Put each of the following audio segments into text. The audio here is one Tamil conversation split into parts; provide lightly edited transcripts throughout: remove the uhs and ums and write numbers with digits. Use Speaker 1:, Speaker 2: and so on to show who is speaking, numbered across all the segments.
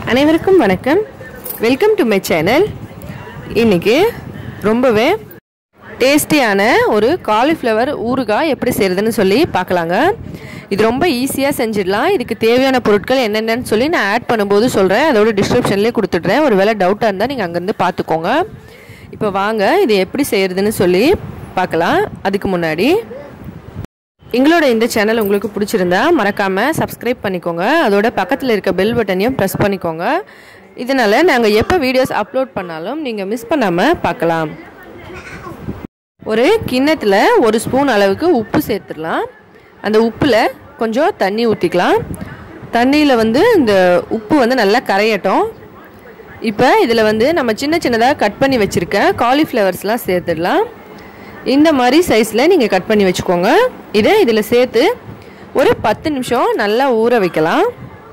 Speaker 1: அனைவருக்கும் வணக்கம். Welcome to my channel. இன்னைக்கு ரொம்பவே டேஸ்டியான ஒரு காலிஃப்ளவர் ஊறுகாய் எப்படி செய்கிறதுன்னு சொல்லி பார்க்கலாங்க. இது ரொம்ப ஈஸியாக செஞ்சிடலாம். இதுக்கு தேவையான பொருட்கள் என்னென்னு சொல்லி நான் ஆட் பண்ணும்போது சொல்கிறேன். அதோட டிஸ்கிரிப்ஷன்லேயே கொடுத்துட்றேன். ஒரு வேளை டவுட்டாக இருந்தால் நீங்கள் அங்கேருந்து பார்த்துக்கோங்க. இப்போ வாங்க இது எப்படி செய்கிறதுன்னு சொல்லி பார்க்கலாம். அதுக்கு முன்னாடி எங்களோட இந்த சேனல் உங்களுக்கு பிடிச்சிருந்தா மறக்காமல் சப்ஸ்கிரைப் பண்ணிக்கோங்க. அதோட பக்கத்தில் இருக்க பெல் பட்டனையும் ப்ரெஸ் பண்ணிக்கோங்க. இதனால் நாங்கள் எப்போ வீடியோஸ் அப்லோட் பண்ணாலும் நீங்கள் மிஸ் பண்ணாமல் பார்க்கலாம். ஒரு கிண்ணத்தில் 1 ஸ்பூன் அளவுக்கு உப்பு சேர்த்துடலாம். அந்த உப்பில் கொஞ்சம் தண்ணி ஊற்றிக்கலாம். தண்ணியில் இந்த உப்பு நல்லா கரையட்டும். இப்போ இதில் நம்ம சின்ன சின்னதாக கட் பண்ணி வச்சுருக்க காலிஃப்ளவர்ஸ்லாம் சேர்த்துடலாம். இந்த மாதிரி சைஸில் நீங்கள் கட் பண்ணி வச்சுக்கோங்க. இதை இதில் சேர்த்து ஒரு 10 நிமிஷம் நல்லா ஊற வைக்கலாம்.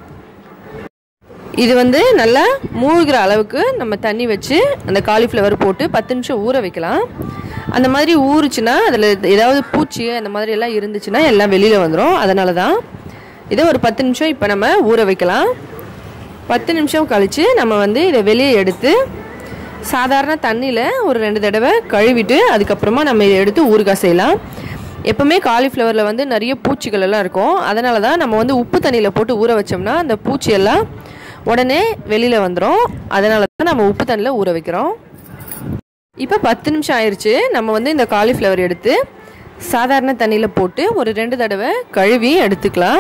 Speaker 1: இது நல்லா மூழ்கிற அளவுக்கு நம்ம தண்ணி வச்சு அந்த காலிஃப்ளவர் போட்டு 10 நிமிஷம் ஊற வைக்கலாம். அந்த மாதிரி ஊறுச்சுன்னா அதில் ஏதாவது பூச்சி அந்த மாதிரி எல்லாம் இருந்துச்சுன்னா எல்லாம் வெளியில் வந்துடும். அதனால தான் இதை ஒரு 10 நிமிஷம் இப்போ நம்ம ஊற வைக்கலாம். 10 நிமிஷம் கழித்து நம்ம இதை வெளியே எடுத்து சாதாரண தண்ணியில் ஒரு 2 தடவை கழுவிட்டு அதுக்கப்புறமா நம்ம இதை எடுத்து ஊறுகாய் செய்யலாம். எப்போவுமே காலிஃப்ளவரில் நிறைய பூச்சிகள் எல்லாம் இருக்கும். அதனால தான் நம்ம உப்பு தண்ணியில் போட்டு ஊற வச்சோம்னா அந்த பூச்சியெல்லாம் உடனே வெளியில் வந்துடும். அதனால தான் நம்ம உப்பு தண்ணியில் ஊற வைக்கிறோம். இப்போ 10 நிமிஷம் ஆயிடுச்சு. நம்ம இந்த காலிஃப்ளவர் எடுத்து சாதாரண தண்ணியில் போட்டு ஒரு 2 தடவை கழுவி எடுத்துக்கலாம்.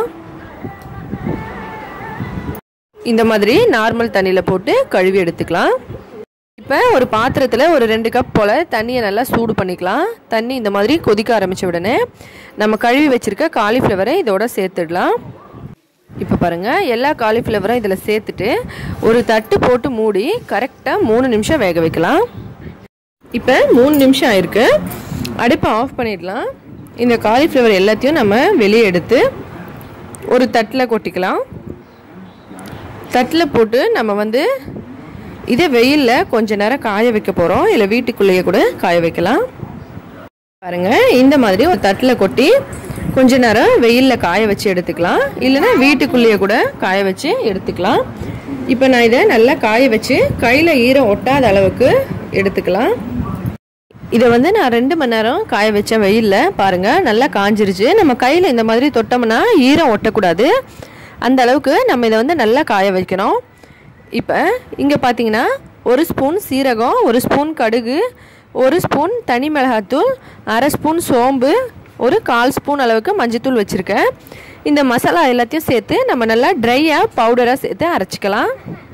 Speaker 1: இந்த மாதிரி நார்மல் தண்ணியில் போட்டு கழுவி எடுத்துக்கலாம். இப்போ ஒரு பாத்திரத்தில் ஒரு 2 கப் போல் தண்ணியை நல்லா சூடு பண்ணிக்கலாம். தண்ணி இந்த மாதிரி கொதிக்க ஆரம்பித்த உடனே நம்ம கழுவி வச்சுருக்க காலிஃப்ளவரை இதோட சேர்த்துடலாம். இப்போ பாருங்கள், எல்லா காலிஃப்ளவரும் இதில் சேர்த்துட்டு ஒரு தட்டு போட்டு மூடி கரெக்டாக 3 நிமிஷம் வேக வைக்கலாம். இப்போ 3 நிமிஷம் ஆயிருக்கு. அடுப்பை ஆஃப் பண்ணிடலாம். இந்த காலிஃப்ளவர் எல்லாத்தையும் நம்ம வெளியே எடுத்து ஒரு தட்டில் கொட்டிக்கலாம். தட்டில் போட்டு நம்ம இதை வெயிலில் கொஞ்ச நேரம் காய வைக்க போகிறோம். இல்லை வீட்டுக்குள்ளேயே கூட காய வைக்கலாம். பாருங்கள், இந்த மாதிரி ஒரு தட்டில் கொட்டி கொஞ்ச நேரம் வெயிலில் காய வச்சு எடுத்துக்கலாம். இல்லைன்னா வீட்டுக்குள்ளேயே கூட காய வச்சு எடுத்துக்கலாம். இப்போ நான் இதை நல்லா காய வச்சு கையில் ஈரம் ஒட்டாத அளவுக்கு எடுத்துக்கலாம். இதை நான் 2 மணி நேரம் காய வச்சேன் வெயிலில். பாருங்கள், நல்லா காஞ்சிருச்சு. நம்ம கையில் இந்த மாதிரி தொட்டோம்னா ஈரம் ஒட்டக்கூடாது. அந்த அளவுக்கு நம்ம இதை நல்லா காய வைக்கணும். இப்போ இங்கே பார்த்தீங்கன்னா 1 ஸ்பூன் சீரகம், 1 ஸ்பூன் கடுகு, 1 ஸ்பூன் தனி மிளகாத்தூள், அரை ஸ்பூன் சோம்பு, ஒரு 1/4 ஸ்பூன் அளவுக்கு மஞ்சத்தூள் வச்சுருக்கேன். இந்த மசாலா எல்லாத்தையும் சேர்த்து நம்ம நல்லா ட்ரையாக பவுடராக சேர்த்து அரைச்சிக்கலாம்.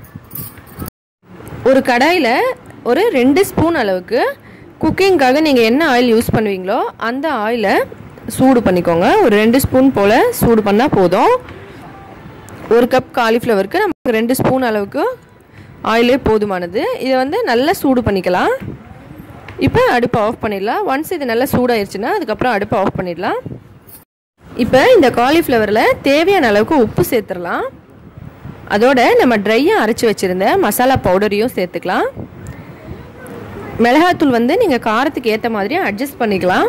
Speaker 1: ஒரு கடாயில் ஒரு 2 ஸ்பூன் அளவுக்கு குக்கிங்காக நீங்கள் என்ன ஆயில் யூஸ் பண்ணுவீங்களோ அந்த ஆயிலை சூடு பண்ணிக்கோங்க. ஒரு 2 ஸ்பூன் போல் சூடு பண்ணால் போதும். 1 கப் காலிஃப்ளவருக்கு நமக்கு 2 ஸ்பூன் அளவுக்கு ஆயிலே போதுமானது. இதை நல்லா சூடு பண்ணிக்கலாம். இப்போ அடுப்பை ஆஃப் பண்ணிடலாம். ஒன்ஸ் இது நல்லா சூடாயிருச்சுன்னா அதுக்கப்புறம் அடுப்பை ஆஃப் பண்ணிடலாம். இப்போ இந்த காலிஃப்ளவரில் தேவையான அளவுக்கு உப்பு சேர்த்துடலாம். அதோட நம்ம ட்ரையாக அரைச்சி வச்சுருந்த மசாலா பவுடரையும் சேர்த்துக்கலாம். மிளகாத்தூள் நீங்கள் காரத்துக்கு ஏற்ற மாதிரி அட்ஜஸ்ட் பண்ணிக்கலாம்.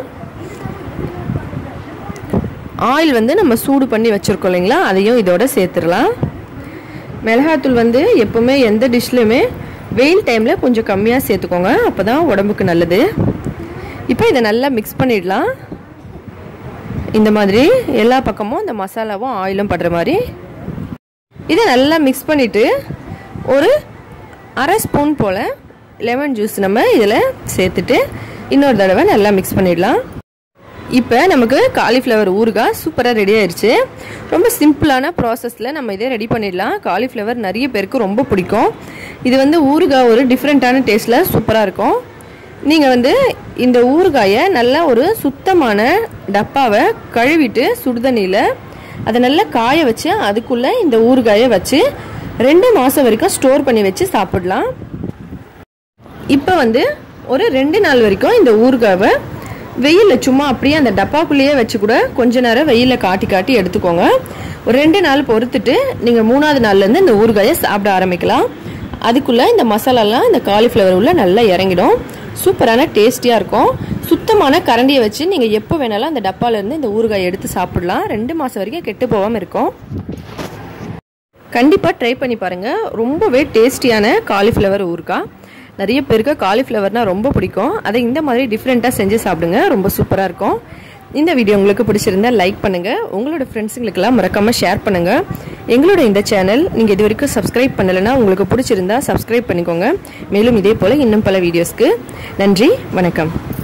Speaker 1: ஆயில் நம்ம சூடு பண்ணி வச்சுருக்கோம் இல்லைங்களா, அதையும் இதோட சேர்த்துடலாம். மிளகாத்தூள் எப்போவுமே எந்த டிஷ்லையுமே வெயில் டைமில் கொஞ்சம் கம்மியாக சேர்த்துக்கோங்க. அப்போ தான் உடம்புக்கு நல்லது. இப்போ இதை நல்லா மிக்ஸ் பண்ணிடலாம். இந்த மாதிரி எல்லா பக்கமும் இந்த மசாலாவும் ஆயிலும் படுற மாதிரி இதை நல்லா மிக்ஸ் பண்ணிவிட்டு ஒரு அரை ஸ்பூன் போல் லெமன் ஜூஸ் நம்ம இதில் சேர்த்துட்டு இன்னொரு தடவை நல்லா மிக்ஸ் பண்ணிடலாம். இப்போ நமக்கு காலிஃப்ளவர் ஊறுகாய் சூப்பராக ரெடி ஆயிடுச்சு. ரொம்ப சிம்பிளான ப்ராசஸில் நம்ம இதை ரெடி பண்ணிடலாம். காலிஃப்ளவர் நிறைய பேருக்கு ரொம்ப பிடிக்கும். இது ஊறுகாய் ஒரு டிஃப்ரெண்ட்டான டேஸ்ட்டில் சூப்பராக இருக்கும். நீங்கள் இந்த ஊறுகாயை நல்லா ஒரு சுத்தமான டப்பாவை கழுவிட்டு சுடுதண்ணியில் அதை நல்லா காய வச்சு அதுக்குள்ளே இந்த ஊறுகாயை வச்சு 2 மாதம் வரைக்கும் ஸ்டோர் பண்ணி வச்சு சாப்பிடலாம். இப்போ ஒரு 2 நாள் வரைக்கும் இந்த ஊறுகாவை வெயிலில் சும்மா அப்படியே அந்த டப்பாக்குள்ளேயே வச்சு கூட கொஞ்ச நேரம் வெயிலில் காட்டி எடுத்துக்கோங்க. ஒரு 2 நாள் பொறுத்துட்டு நீங்கள் 3ஆவது நாள்லேருந்து இந்த ஊறுகாயை சாப்பிட ஆரம்பிக்கலாம். அதுக்குள்ளே இந்த மசாலாலாம் இந்த காலிஃப்ளவர் உள்ள நல்லா இறங்கிடும். சூப்பரான டேஸ்டியாக இருக்கும். சுத்தமான கரண்டியை வச்சு நீங்கள் எப்போ வேணாலும் அந்த டப்பாலேருந்து இந்த ஊறுகாயை எடுத்து சாப்பிடலாம். 2 மாதம் வரைக்கும் கெட்டு போகாமல் இருக்கும். கண்டிப்பாக ட்ரை பண்ணி பாருங்கள். ரொம்பவே டேஸ்டியான காலிஃப்ளவர் ஊறுகாய். நிறைய பேருக்கு காலிஃப்ளவர்னால் ரொம்ப பிடிக்கும். அதை இந்த மாதிரி டிஃப்ரெண்ட்டாக செஞ்சு சாப்பிடுங்க, ரொம்ப சூப்பராக இருக்கும். இந்த வீடியோ உங்களுக்கு பிடிச்சிருந்தா லைக் பண்ணுங்கள், உங்களோட ஃப்ரெண்ட்ஸுங்களுக்கெல்லாம் மறக்காமல் ஷேர் பண்ணுங்கள். எங்களோட இந்த சேனல் நீங்கள் இது வரைக்கும் சப்ஸ்கிரைப் பண்ணலைன்னா உங்களுக்கு பிடிச்சிருந்தா சப்ஸ்கிரைப் பண்ணிக்கோங்க. மேலும் இதே போல் இன்னும் பல வீடியோஸ்க்கு நன்றி, வணக்கம்.